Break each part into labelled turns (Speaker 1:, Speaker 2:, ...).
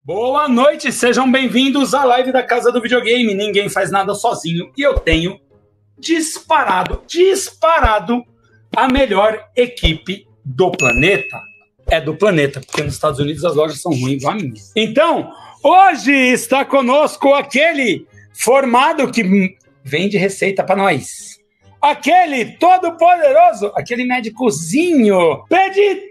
Speaker 1: Boa noite, sejam bem-vindos à live da Casa do Videogame. Ninguém faz nada sozinho e eu tenho disparado a melhor equipe do planeta. É do planeta, porque nos Estados Unidos as lojas são ruins igual a minha. Então, hoje está conosco aquele formado que vende receita para nós. Aquele todo-poderoso, aquele médicozinho. Pede...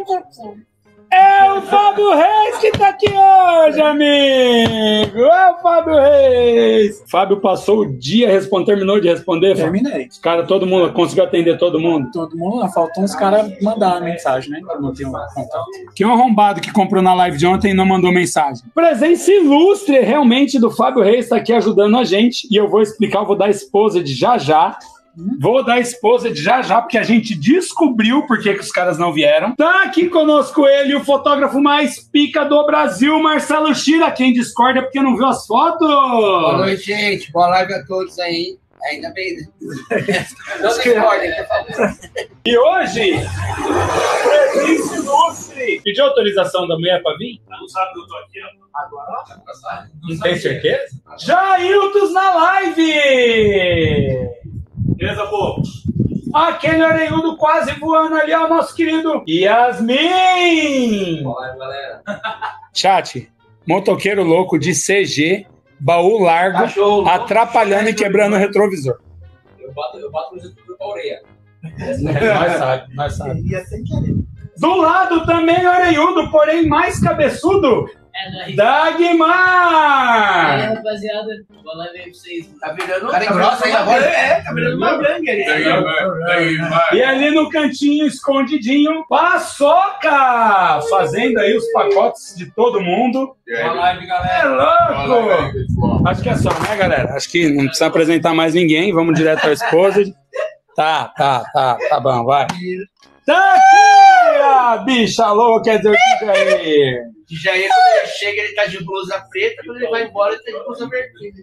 Speaker 1: É o Fábio Reis que tá aqui hoje, amigo! É o Fábio Reis! Fábio passou o dia terminou de responder?
Speaker 2: Terminei.
Speaker 1: Os caras, todo mundo, conseguiu atender todo mundo?
Speaker 2: Todo mundo, não, faltou uns caras mandar a mensagem, né? Eu não tenho contato.
Speaker 1: Que um arrombado que comprou na live de ontem e não mandou mensagem. Presença ilustre, realmente, do Fábio Reis tá aqui ajudando a gente. E eu vou explicar, eu vou dar a esposa de já. Vou dar a esposa de já, porque a gente descobriu por que os caras não vieram. Tá aqui conosco ele, o fotógrafo mais pica do Brasil, Marcelo Shira. Quem discorda é porque não viu as fotos.
Speaker 3: Boa noite, gente. Boa live a todos aí. Ainda bem. Não discordem, por favor.
Speaker 1: E hoje, presença ilustre. Pediu autorização da mulher pra vir?
Speaker 4: Não sabe que eu tô aqui, ó.
Speaker 3: Agora?
Speaker 1: Não tem certeza? Jailton na live!
Speaker 4: Beleza, pô?
Speaker 1: Aquele orelhudo quase voando ali, ó, nosso querido Yasmin!
Speaker 3: Boa, galera.
Speaker 1: Chat, motoqueiro louco de CG, baú largo,
Speaker 3: Cachorro,
Speaker 1: atrapalhando e quebrando o retrovisor.
Speaker 3: Eu bato no YouTube com a orelha.
Speaker 1: Nós sabe. Do lado também orelhudo, porém mais cabeçudo, Dagmar!
Speaker 5: Rapaziada, vou lá ver pra vocês.
Speaker 3: Tá virando cara grossa aí agora? Tá virando uma gangue ali.
Speaker 1: E ali no cantinho, escondidinho, Paçoca! Fazendo aí os pacotes de todo mundo.
Speaker 3: Boa live,
Speaker 1: É
Speaker 3: galera.
Speaker 1: louco! Acho que é só, né, galera? Acho que não precisa apresentar mais ninguém. Vamos direto à esposa. Tá bom, vai. Tá aqui a bicha louca, quer dizer, o Jair.
Speaker 3: Jair, quando ele chega, ele tá de blusa preta. Quando ele vai embora, ele tá de blusa vermelha.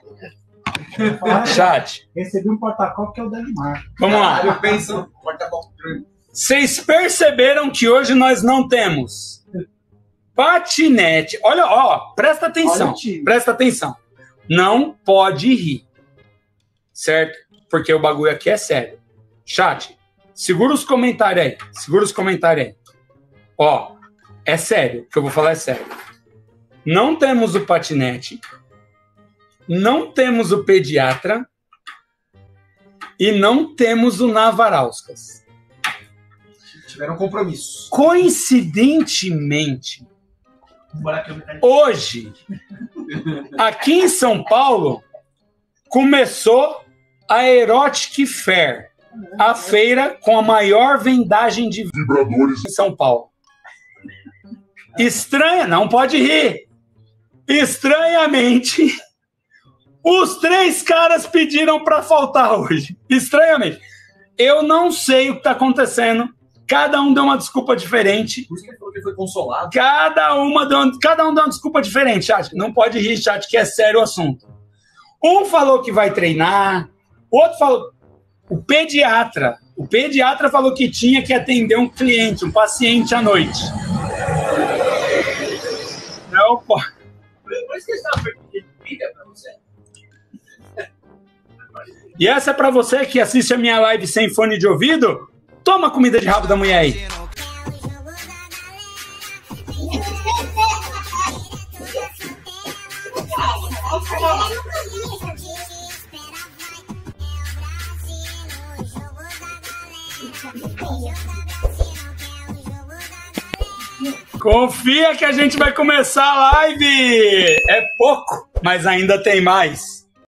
Speaker 1: Chat,
Speaker 2: Recebi um porta-copo que é o Dagmar.
Speaker 1: vamos lá.
Speaker 3: Eu penso, porta-copo.
Speaker 1: Vocês perceberam que hoje nós não temos patinete. Olha, ó, presta atenção.
Speaker 2: Olha o time.
Speaker 1: Presta atenção. Não pode rir. Certo? Porque o bagulho aqui é sério. Chat, segura os comentários aí. Ó, é sério. O que eu vou falar é sério. Não temos o patinete. Não temos o pediatra. E não temos o Navarauskas.
Speaker 3: Tiveram compromisso.
Speaker 1: Coincidentemente, hoje, aqui em São Paulo, começou a Erotic Fair, a feira com a maior vendagem de vibradores em São Paulo. Estranha, não pode rir. Estranhamente, os 3 caras pediram para faltar hoje. Estranhamente. Eu não sei o que está acontecendo. Cada um deu uma desculpa diferente.
Speaker 3: Por isso que ele falou que foi consolado.
Speaker 1: Cada um deu uma desculpa diferente, chat. Não pode rir, chat, que é sério o assunto. Um falou que vai treinar, o outro falou... O pediatra falou que tinha que atender um cliente, um paciente à noite. Não pode.
Speaker 3: Por isso que ele estava perguntando vida pra você.
Speaker 1: E essa é pra você que assiste a minha live sem fone de ouvido. Toma comida de rabo da mulher aí. Confia que a gente vai começar a live. É pouco, mas ainda tem mais.